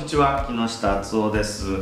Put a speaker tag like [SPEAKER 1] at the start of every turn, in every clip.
[SPEAKER 1] にちは、木下敦夫です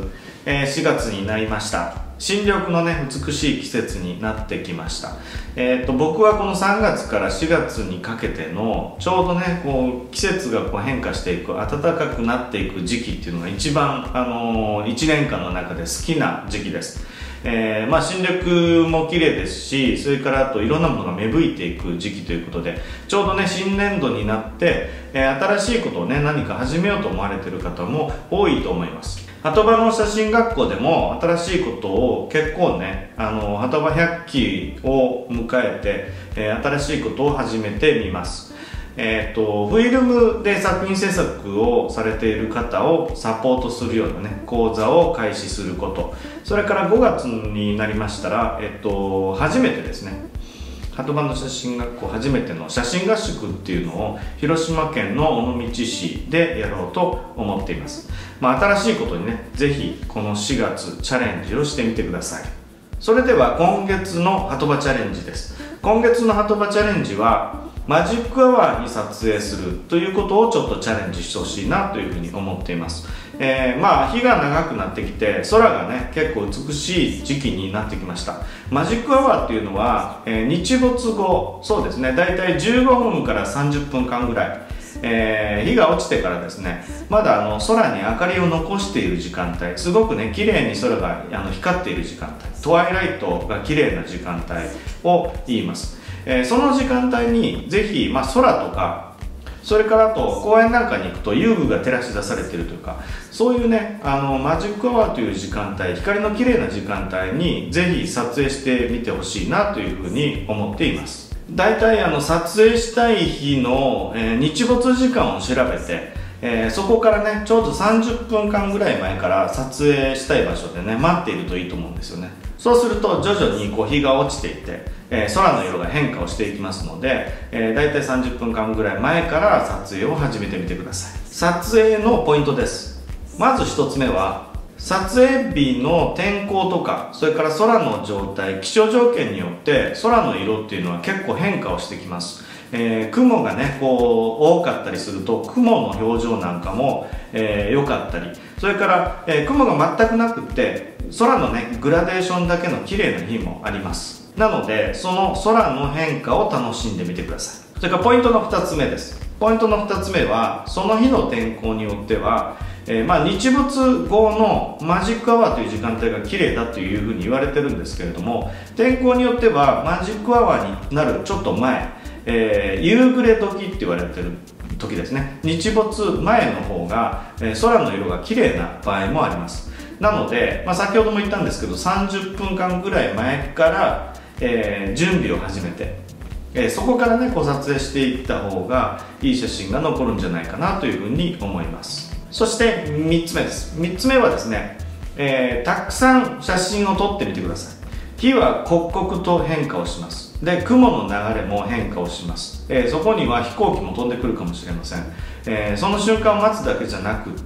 [SPEAKER 1] 。4月になりました。新緑のね、美しい季節になってきました。僕はこの3月から4月にかけてのちょうどね、季節が変化していく、暖かくなっていく時期っていうのが一番、1年間の中で好きな時期です。新緑も綺麗ですし、それからあといろんなものが芽吹いていく時期ということで、ちょうどね、新年度になって、新しいことをね、何か始めようと思われている方も多いと思います。鳩場の写真学校でも新しいことを結構ね、鳩場100期を迎えて、新しいことを始めてみます。フィルムで作品制作をされている方をサポートするようなね、講座を開始すること、それから5月になりましたら、初めてですね、鳩場の写真学校初めての写真合宿っていうのを広島県の尾道市でやろうと思っています。新しいことにね、ぜひこの4月チャレンジをしてみてください。それでは今月の鳩場チャレンジです。今月の鳩場チャレンジはマジックアワーに撮影するということをちょっとチャレンジしてほしいなというふうに思っています。日が長くなってきて空がね、結構美しい時期になってきました。マジックアワーっていうのは、日没後、そうですね、だいたい15分から30分間ぐらい、日が落ちてからですね、まだ空に明かりを残している時間帯、すごくね、綺麗に空が光っている時間帯、トワイライトが綺麗な時間帯を言います。その時間帯にぜひ、空とか、それからあと公園なんかに行くと遊具が照らし出されているというか、そういうね、マジックアワーという時間帯、光の綺麗な時間帯にぜひ撮影してみてほしいなというふうに思っています。だいたい撮影したい日の、日没時間を調べて、そこからね、ちょうど30分間ぐらい前から撮影したい場所でね、待っているといいと思うんですよね。そうすると徐々に日が落ちていって、空の色が変化をしていきますので、だいたい30分間ぐらい前から撮影を始めてみてください。撮影のポイントです。まず1つ目は、撮影日の天候とか、それから空の状態、気象条件によって空の色っていうのは結構変化をしてきます。雲がね、多かったりすると雲の表情なんかも良かったり、それから、雲が全くなくって空のね、グラデーションだけの綺麗な日もあります。なのでその空の変化を楽しんでみてください。それからポイントの2つ目です。ポイントの2つ目は、その日の天候によっては、日没後のマジックアワーという時間帯が綺麗だというふうに言われてるんですけれども、天候によってはマジックアワーになるちょっと前、夕暮れ時って言われてる時ですね、日没前の方が、空の色が綺麗な場合もあります。なので、先ほども言ったんですけど、30分間ぐらい前から、準備を始めて、そこからね、撮影していった方がいい写真が残るんじゃないかなというふうに思います。そして3つ目です。3つ目はですね、たくさん写真を撮ってみてください。日は刻々と変化をします。で、雲の流れも変化をします。そこには飛行機も飛んでくるかもしれません。その瞬間を待つだけじゃなくって、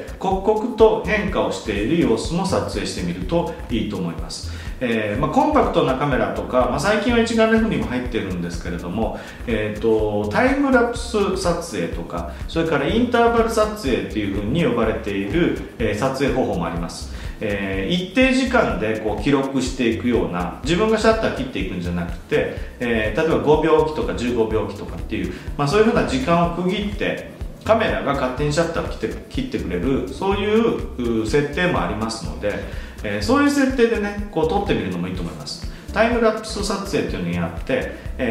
[SPEAKER 1] 刻々と変化をしている様子も撮影してみるといいと思います。コンパクトなカメラとか、最近は一眼レフにも入っているんですけれども、タイムラプス撮影とか、それからインターバル撮影っていうふうに呼ばれている、撮影方法もあります。一定時間で記録していくような、自分がシャッター切っていくんじゃなくて、例えば5秒おきとか15秒おきとかっていう、そういうふうな時間を区切ってカメラが勝手にシャッターを切ってくれる、そういう設定もありますので、そういう設定でね、撮ってみるのもいいと思います。タイムラプス撮影っていうのをやって、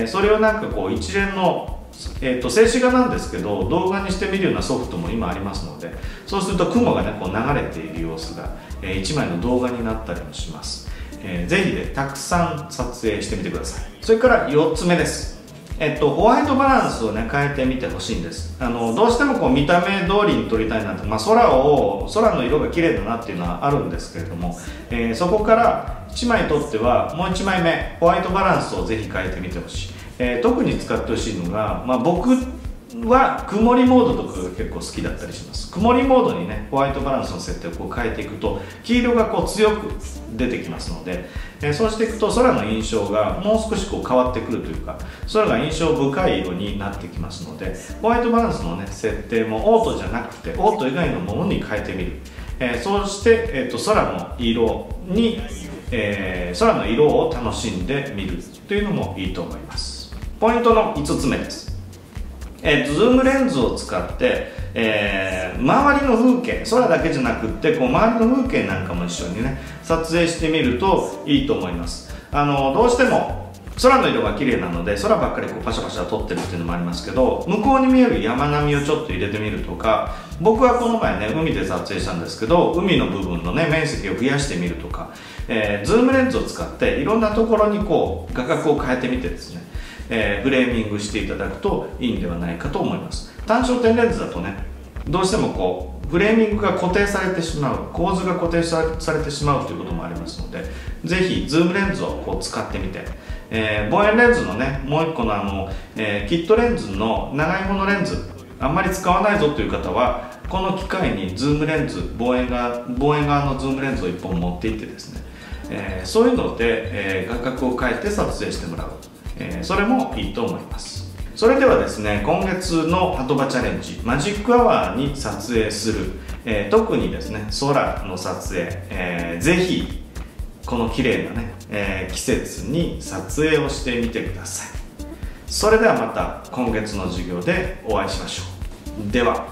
[SPEAKER 1] それをなんか一連の静止画なんですけど動画にしてみるようなソフトも今ありますので、そうすると雲がね、流れている様子が、1枚の動画になったりもします。ぜひね、たくさん撮影してみてください。それから4つ目です。ホワイトバランスをね、変えてみてほしいんです。どうしても見た目通りに撮りたいなと、空の色が綺麗だなっていうのはあるんですけれども、そこから1枚撮ってはもう1枚目ホワイトバランスをぜひ変えてみてほしい。特に使ってほしいのが、僕は曇りモードとかが結構好きだったりします。曇りモードにねホワイトバランスの設定をこう変えていくと黄色がこう強く出てきますので、そうしていくと空の印象がもう少しこう変わってくるというか、空が印象深い色になってきますので、ホワイトバランスのね設定もオートじゃなくてオート以外のものに変えてみる、そうして、空の色に、空の色を楽しんでみるというのもいいと思います。ポイントの5つ目です。ズームレンズを使って、周りの風景、空だけじゃなくってこう周りの風景なんかも一緒にね撮影してみるといいと思います。どうしても空の色が綺麗なので空ばっかりこうパシャパシャ撮ってるっていうのもありますけど、向こうに見える山並みをちょっと入れてみるとか、僕はこの前ね海で撮影したんですけど、海の部分のね面積を増やしてみるとか、ズームレンズを使っていろんなところにこう画角を変えてみてですね、フレーミングしていただくといいんではないかと思います。単焦点レンズだとねどうしてもこうフレーミングが固定されてしまう、構図が固定されてしまうということもありますので、ぜひズームレンズをこう使ってみて、望遠レンズのねもう一個のキットレンズの長い方のレンズあんまり使わないぞという方はこの機会にズームレンズ、望遠側のズームレンズを1本持っていってですね、そういうので、画角を変えて撮影してもらう、それもいいと思います。それではですね、今月の鳩場チャレンジマジックアワーに撮影する、特にですね空の撮影、ぜひこの綺麗なね、季節に撮影をしてみてください。それではまた今月の授業でお会いしましょう。では。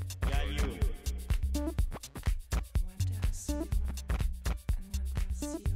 [SPEAKER 2] See